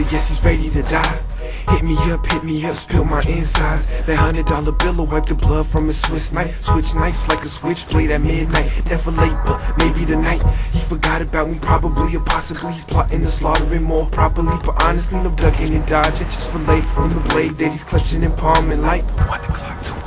guess he's ready to die. Hit me up, spill my insides. That $100 bill will wipe the blood from his Swiss knife. Switch knives like a switchblade at midnight. Never late, but maybe tonight. He forgot about me, probably or possibly. He's plotting to slaughter him more properly. But honestly, no ducking and dodging. Just for late from the blade that he's clutching and palming like 1 o'clock, 2